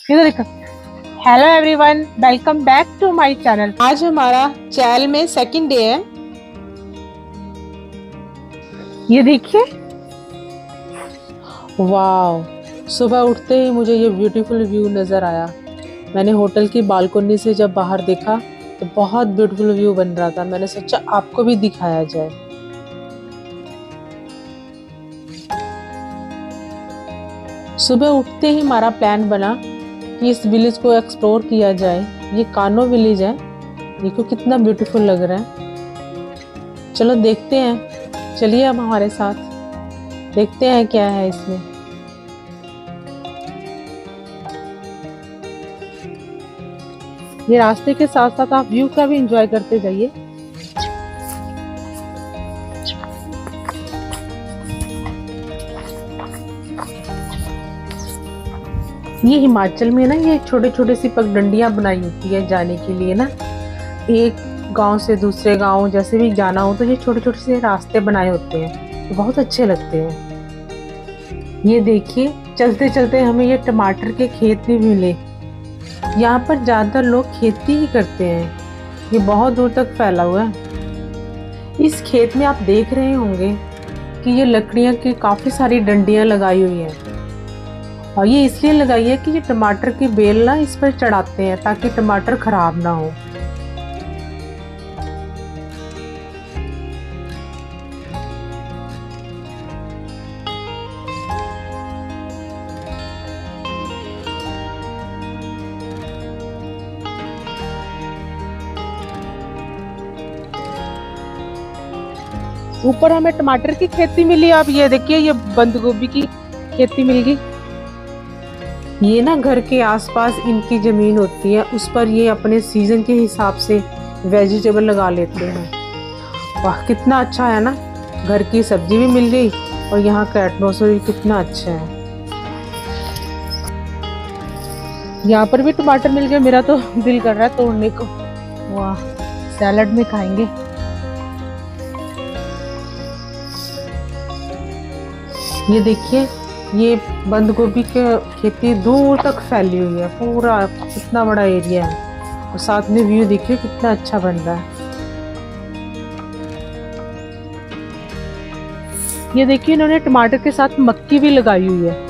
इधर देखो। Hello everyone, welcome back to my channel. आज हमारा चैनल में सेकंड डे है। ये देखिए, वाव, सुबह उठते ही मुझे ये ब्यूटीफुल व्यू नज़र आया। मैंने होटल की बालकनी से जब बाहर देखा तो बहुत ब्यूटीफुल व्यू बन रहा था। मैंने सोचा आपको भी दिखाया जाए। सुबह उठते ही हमारा प्लान बना कि इस विलेज को एक्सप्लोर किया जाए। ये कानो विलेज है, देखो कितना ब्यूटीफुल लग रहा है। चलो देखते हैं, चलिए अब हमारे साथ देखते हैं क्या है इसमें। ये रास्ते के साथ साथ आप व्यू का भी एंजॉय करते जाइए। ये हिमाचल में ना, ये छोटे छोटे सी पगडंडियां बनाई होती है जाने के लिए ना। एक गांव से दूसरे गांव जैसे भी जाना हो तो ये छोटे छोटे से रास्ते बनाए होते हैं, तो बहुत अच्छे लगते हैं। ये देखिए, चलते चलते हमें ये टमाटर के खेत भी मिले। यहाँ पर ज़्यादातर लोग खेती ही करते हैं। ये बहुत दूर तक फैला हुआ है। इस खेत में आप देख रहे होंगे कि ये लकड़ियाँ की काफ़ी सारी डंडियाँ लगाई हुई हैं, और ये इसलिए लगाई है कि ये टमाटर की बेल ना इस पर चढ़ाते हैं ताकि टमाटर खराब ना हो। ऊपर हमें टमाटर की खेती मिली। अब ये देखिए, ये बंद गोभी की खेती मिल गई। ये ना घर के आसपास इनकी ज़मीन होती है, उस पर ये अपने सीज़न के हिसाब से वेजिटेबल लगा लेते हैं। वाह, कितना अच्छा है ना, घर की सब्जी भी मिल गई और यहाँ का एटमॉस्फेयर भी कितना अच्छा है। यहाँ पर भी टमाटर मिल गए। मेरा तो दिल कर रहा है तोड़ने को। वाह, सैलड में खाएंगे। ये देखिए, ये बंद गोभी की खेती दूर तक फैली हुई है, पूरा कितना बड़ा एरिया है, और साथ में व्यू देखिए कितना अच्छा बन रहा है। ये देखिए, इन्होंने टमाटर के साथ मक्की भी लगाई हुई है।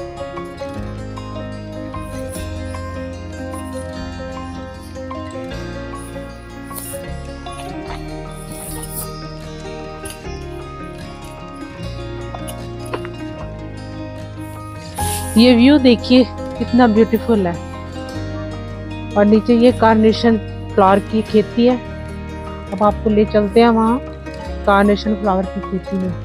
ये व्यू देखिए कितना ब्यूटीफुल है, और नीचे ये कार्नेशन फ्लावर की खेती है। अब आपको ले चलते हैं वहाँ कार्नेशन फ्लावर की खेती में।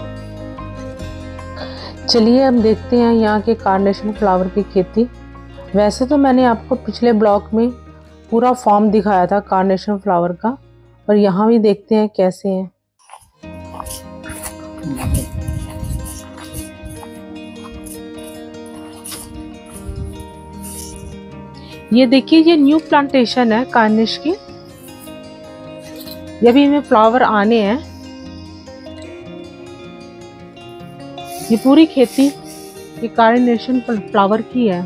चलिए हम देखते हैं यहाँ के कार्नेशन फ्लावर की खेती। वैसे तो मैंने आपको पिछले ब्लॉग में पूरा फॉर्म दिखाया था कार्नेशन फ्लावर का, और यहाँ भी देखते हैं कैसे है। ये देखिए, ये न्यू प्लांटेशन है कार्निश की। ये भी इनमें फ्लावर आने हैं। ये पूरी खेती ये कार्नेशन फ्लावर की है।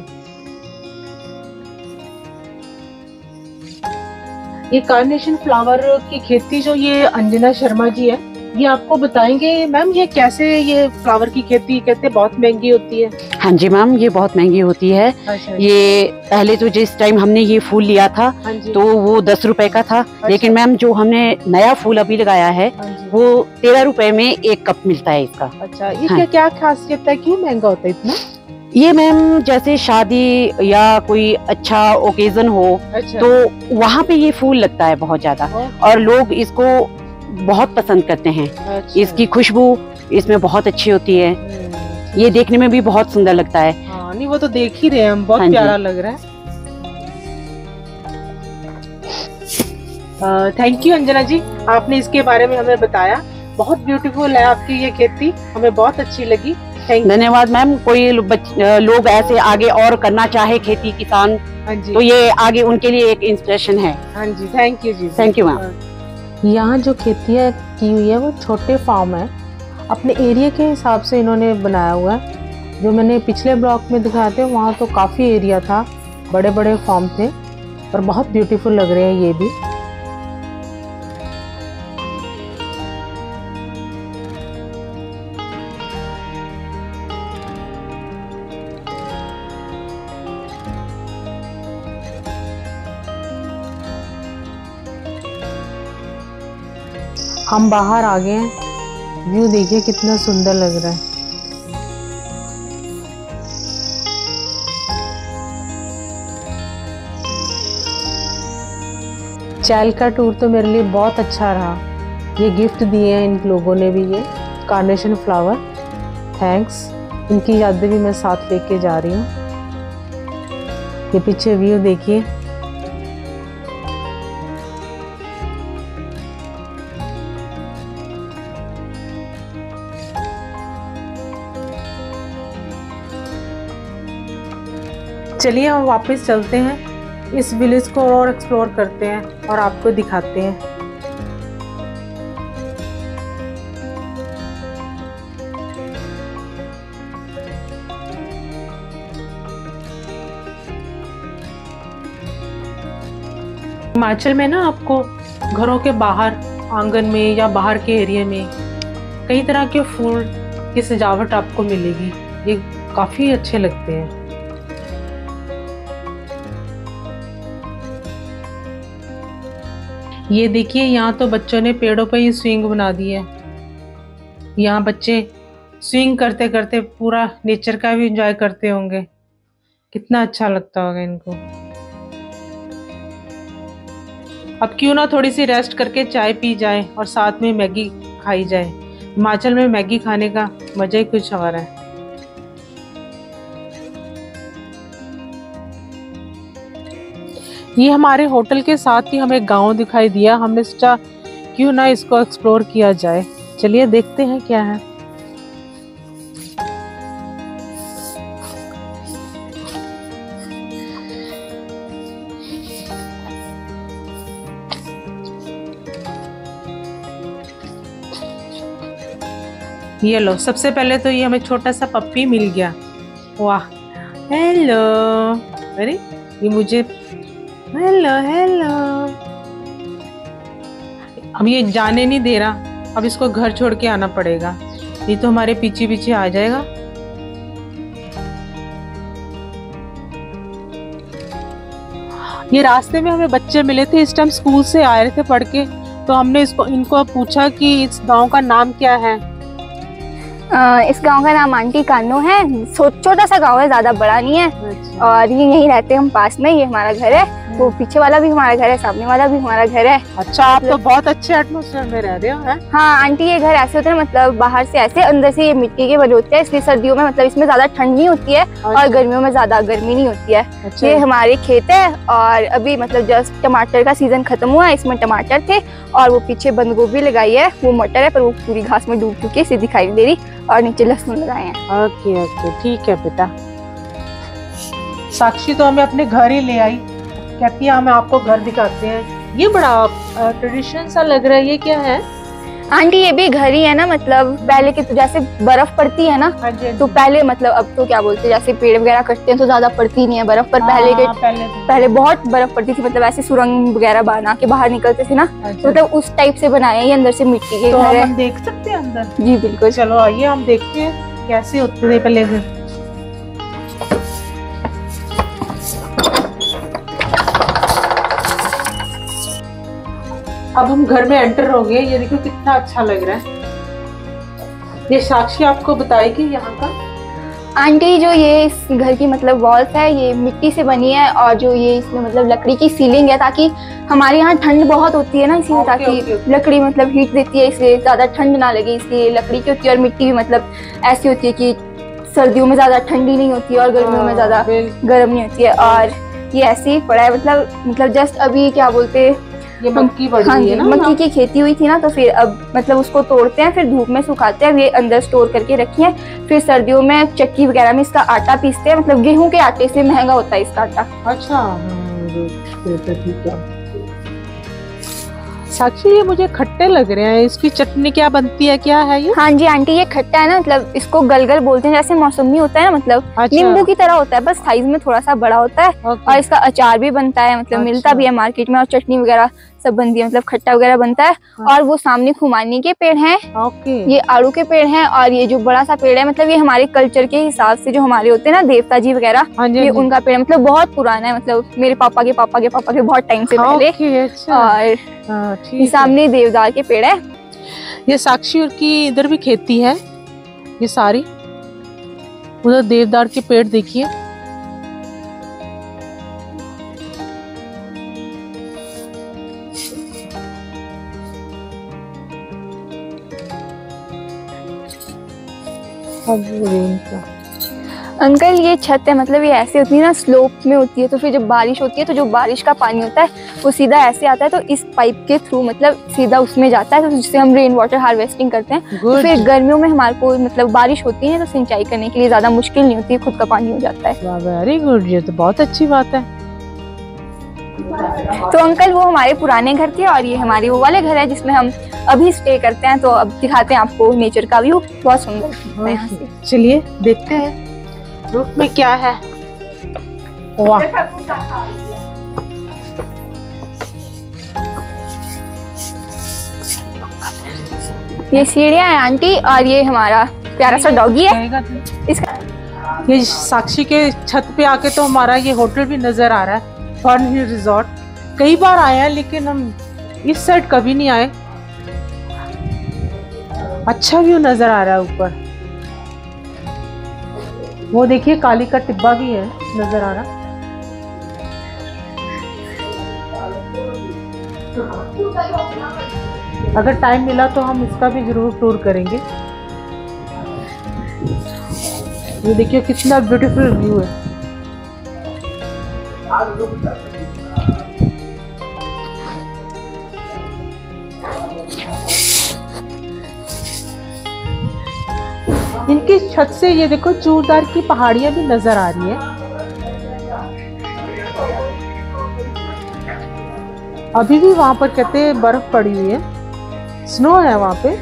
ये कार्नेशन फ्लावर की खेती जो ये अंजना शर्मा जी है, ये आपको बताएंगे। मैम, ये कैसे ये फ्लावर की खेती कहते हैं बहुत महंगी होती है? हाँ जी मैम, ये बहुत महंगी होती है। अच्छा। ये पहले तो जिस टाइम हमने ये फूल लिया था तो वो 10 रुपए का था। अच्छा। लेकिन मैम जो हमने नया फूल अभी लगाया है वो 13 रुपए में 1 कप मिलता है इसका। अच्छा, ये हाँ। क्या खासियत है, क्यों महंगा होता है इतना? ये मैम जैसे शादी या कोई अच्छा ओकेजन हो। अच्छा। तो वहाँ पे ये फूल लगता है बहुत ज्यादा, और लोग इसको बहुत पसंद करते हैं। अच्छा। इसकी खुशबू इसमें बहुत अच्छी होती है। ये देखने में भी बहुत सुंदर लगता है। हाँ, नहीं वो तो देख ही रहे हैं हम, बहुत हाँ प्यारा लग रहा है। थैंक यू अंजना जी, आपने इसके बारे में हमें बताया। बहुत ब्यूटीफुल है आपकी ये खेती, हमें बहुत अच्छी लगी। धन्यवाद मैम। कोई लोग ऐसे आगे और करना चाहे खेती किसान, हाँ जी, तो ये आगे उनके लिए एक इंस्पिरेशन है। हाँ जी, थैंक यू जी। Thank you ma'am. यहाँ जो खेती की हुई है वो छोटे फार्म है, अपने एरिया के हिसाब से इन्होंने बनाया हुआ है। जो मैंने पिछले ब्लॉग में दिखाया थे वहाँ तो काफ़ी एरिया था, बड़े बड़े फॉर्म थे और बहुत ब्यूटीफुल लग रहे हैं ये भी। हम बाहर आ गए हैं, व्यू देखिए कितना सुंदर लग रहा है। चैल का टूर तो मेरे लिए बहुत अच्छा रहा। ये गिफ्ट दिए हैं इन लोगों ने भी, ये कार्नेशन फ्लावर, थैंक्स। इनकी यादें भी मैं साथ लेके जा रही हूँ। ये पीछे व्यू देखिए। चलिए हम वापस चलते हैं, इस विलेज को और एक्सप्लोर करते हैं और आपको दिखाते हैं। हिमाचल में ना आपको घरों के बाहर आंगन में या बाहर के एरिया में कई तरह के फूल की सजावट आपको मिलेगी। ये काफ़ी अच्छे लगते हैं। ये देखिए, यहाँ तो बच्चों ने पेड़ों पर ही स्विंग बना दी है। यहाँ बच्चे स्विंग करते करते पूरा नेचर का भी एंजॉय करते होंगे। कितना अच्छा लगता होगा इनको। अब क्यों ना थोड़ी सी रेस्ट करके चाय पी जाए और साथ में मैगी खाई जाए। हिमाचल में मैगी खाने का मजा ही कुछ और है। ये हमारे होटल के साथ ही हमें गांव दिखाई दिया। हमने सोचा क्यों ना इसको एक्सप्लोर किया जाए। चलिए देखते हैं क्या है। ये लो, सबसे पहले तो ये हमें छोटा सा पप्पी मिल गया। वाह, हेलो। अरे ये मुझे हेलो हेलो। अब ये जाने नहीं दे रहा। अब इसको घर छोड़ के आना पड़ेगा, ये तो हमारे पीछे पीछे आ जाएगा। ये रास्ते में हमें बच्चे मिले थे, इस टाइम स्कूल से आए रहे थे पढ़ के, तो हमने इनको पूछा कि इस गांव का नाम क्या है। इस गांव का नाम आंटी कानो है। छोटा सा गांव है, ज्यादा बड़ा नहीं है। अच्छा। और ये यहीं रहते हैं हम पास में। ये हमारा घर है, वो पीछे वाला भी हमारा घर है, सामने वाला भी हमारा घर है। अच्छा, आप तो बहुत अच्छे एटमॉस्फेयर में रह रहे हो। है? हाँ आंटी, ये घर ऐसे होते हैं, मतलब बाहर से ऐसे, अंदर से ये मिट्टी के बने होते हैं, इसलिए सर्दियों में मतलब इसमें ज्यादा ठंड नहीं होती है। अच्छा। और गर्मियों में ज्यादा गर्मी नहीं होती है। अच्छा। ये हमारे खेत है और अभी मतलब जस्ट टमाटर का सीजन खत्म हुआ है, इसमें टमाटर थे और वो पीछे बंद गोभी लगाई है, वो मटर है पर वो पूरी घास में डूब चुकी है, इसे दिखाई नहीं दे रही। और नीचे लहसुन लगाए हैं। ओके ओके, ठीक है बेटा। साक्षी तो हमें अपने घर ही ले आई, कहती है हमें आपको घर दिखाते हैं। ये बड़ा ट्रेडिशन सा लग रहा है, ये क्या है? आंटी ये भी घर ही है ना, मतलब पहले के तो जैसे बर्फ पड़ती है ना, तो पहले मतलब अब तो क्या बोलते हैं, जैसे पेड़ वगैरह कटते हैं तो ज्यादा पड़ती नहीं है बर्फ, पर पहले बहुत बर्फ पड़ती थी। मतलब ऐसे सुरंग वगैरह बना के बाहर निकलते थे ना, तो मतलब उस टाइप से बनाए हैं। ये अंदर से मिट्टी के घर है। हम देख सकते हैं अंदर? जी बिल्कुल। चलो आइए हम देखते हैं कैसे होते थे पहले से। अब हम घर में एंटर हो गए। ये देखो कितना अच्छा लग रहा है। ये साक्षी आपको बताएगी यहाँ का। आंटी जो ये इस घर की मतलब वॉल्स है, ये मिट्टी से बनी है और जो ये इसमें मतलब लकड़ी की सीलिंग है, ताकि हमारे यहाँ ठंड बहुत होती है ना, इसलिए ताकि लकड़ी मतलब हीट देती है, इसलिए ज्यादा ठंड ना लगे, इसलिए लकड़ी की होती है। और मिट्टी भी मतलब ऐसी होती है कि सर्दियों में ज्यादा ठंडी नहीं होती है और गर्मियों में ज्यादा गर्म नहीं होती है। और ये ऐसे ही पड़ा है, मतलब जस्ट अभी क्या बोलते हैं, ये मक्की बढ़ रही है ना, मक्की की खेती हुई थी ना, तो फिर अब मतलब उसको तोड़ते हैं, फिर धूप में सुखाते हैं, ये अंदर स्टोर करके रखी है। फिर सर्दियों में चक्की वगैरह में इसका आटा पीसते हैं, मतलब गेहूं के आटे से महंगा होता है इसका आटा। अच्छा, ठीक है। साक्षी ये मुझे खट्टे लग रहे हैं, इसकी चटनी क्या बनती है, क्या है ये? हाँ जी आंटी, ये खट्टा है ना, मतलब इसको गलगल बोलते हैं, जैसे मौसमी होता है ना, मतलब अच्छा। नींबू की तरह होता है, बस साइज में थोड़ा सा बड़ा होता है। और इसका अचार भी बनता है, मतलब मिलता भी है मार्केट में, और चटनी वगैरह सब बनती है, मतलब खट्टा वगैरह बनता है। और वो सामने खुमानी के पेड़ हैं, ये आड़ू के पेड़ हैं, और ये जो बड़ा सा पेड़ है, मतलब ये हमारे कल्चर के हिसाब से जो हमारे होते हैं ना देवता जी वगैरह, ये उनका पेड़ है, मतलब बहुत पुराना है, मतलब मेरे पापा के पापा के पापा के बहुत टाइम से पहले। और ये सामने देवदार के पेड़ है। ये साक्षी की इधर भी खेती है, ये सारी उधर देवदार के पेड़ देखिए। अंकल ये छत है, मतलब ये ऐसे होती है ना, स्लोप में होती है, तो फिर जब बारिश होती है तो जो बारिश का पानी होता है वो सीधा ऐसे आता है, तो इस पाइप के थ्रू मतलब सीधा उसमें जाता है, तो जिससे हम रेन वाटर हार्वेस्टिंग करते हैं। तो फिर गर्मियों में हमारे को मतलब बारिश होती है तो सिंचाई करने के लिए ज्यादा मुश्किल नहीं होती है, खुद का पानी हो जाता है। वेरी गुड, ये तो बहुत अच्छी बात है। तो अंकल वो हमारे पुराने घर थे, और ये हमारे वो वाले घर है जिसमें हम अभी स्टे करते हैं। तो अब दिखाते हैं आपको नेचर का व्यू, बहुत सुंदर है। चलिए देखते हैं रूफ में क्या है। वाह, ये सीढ़ियाँ हैं आंटी, और ये हमारा प्यारा सा डॉगी है इसका। ये साक्षी के छत पे आके तो हमारा ये होटल भी नजर आ रहा है, फन हिल रिजॉर्ट। कई बार आए हैं लेकिन हम इस साइड कभी नहीं आए। अच्छा व्यू नजर आ रहा है ऊपर, वो देखिए काली का टिब्बा भी है नजर आ रहा। अगर टाइम मिला तो हम इसका भी जरूर टूर करेंगे। ये देखिए कितना ब्यूटीफुल व्यू है। इनकी छत से ये देखो चूरदार की पहाड़ियां भी नजर आ रही है। अभी भी वहां पर कहते हैं बर्फ पड़ी हुई है, स्नो है वहां पे।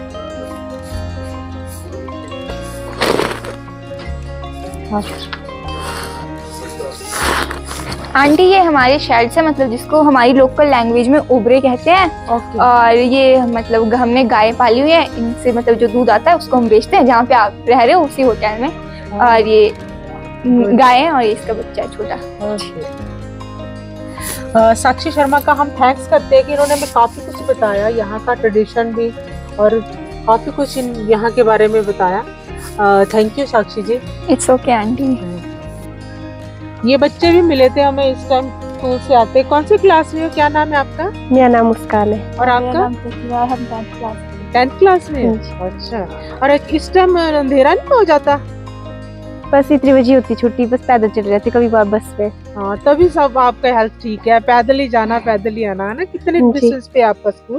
आंटी ये हमारे शेड से, मतलब जिसको हमारी लोकल लैंग्वेज में ओबरे कहते हैं। और ये मतलब हमने गाय पाली हुई है, इनसे मतलब जो दूध आता है उसको हम बेचते हैं, जहाँ पे आप रह रहे हो उसी होटल में। और ये गाय है और ये इसका बच्चा है छोटा। साक्षी शर्मा का हम थैंक्स करते हैं कि इन्होंने हमें काफी कुछ बताया, यहाँ का ट्रेडिशन भी, और काफी कुछ यहाँ के बारे में बताया। Thank you Sakshi ji. It's okay aunty. ये बच्चे भी मिले थे हमें इस टाइम स्कूल से आते। कौन सी क्लास में हो, क्या नाम है आपका? मेरा नाम मुस्कान है। और आपका? हम 10th क्लास में। अच्छा, और इस टाइम अंधेरा नहीं हो जाता? बस इतनी बजे होती छुट्टी, बस पैदल चले जाते, कभी बार बस पे। हाँ, तभी सब आपका हेल्थ ठीक है, पैदल ही जाना पैदल ही आना है ना। कितने डिस्टेंस पे आपका school?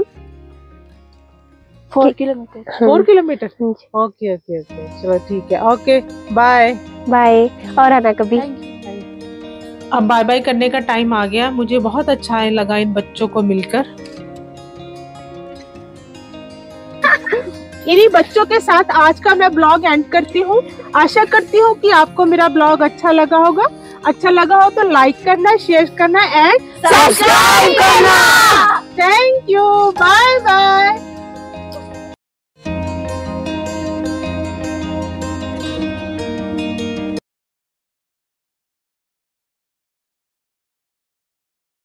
4 kilometre. 4 kilometre. Okay okay okay, चलो ठीक है, ओके बाय बाय, और आना कभी। अब बाय बाय करने का टाइम आ गया। मुझे बहुत अच्छा लगा इन बच्चों को मिलकर। इन्हीं बच्चों के साथ आज का मैं ब्लॉग एंड करती हूँ। आशा करती हूँ कि आपको मेरा ब्लॉग अच्छा लगा होगा। अच्छा लगा हो तो लाइक करना, शेयर करना एंड सब्सक्राइब करना। Thank you, bye bye.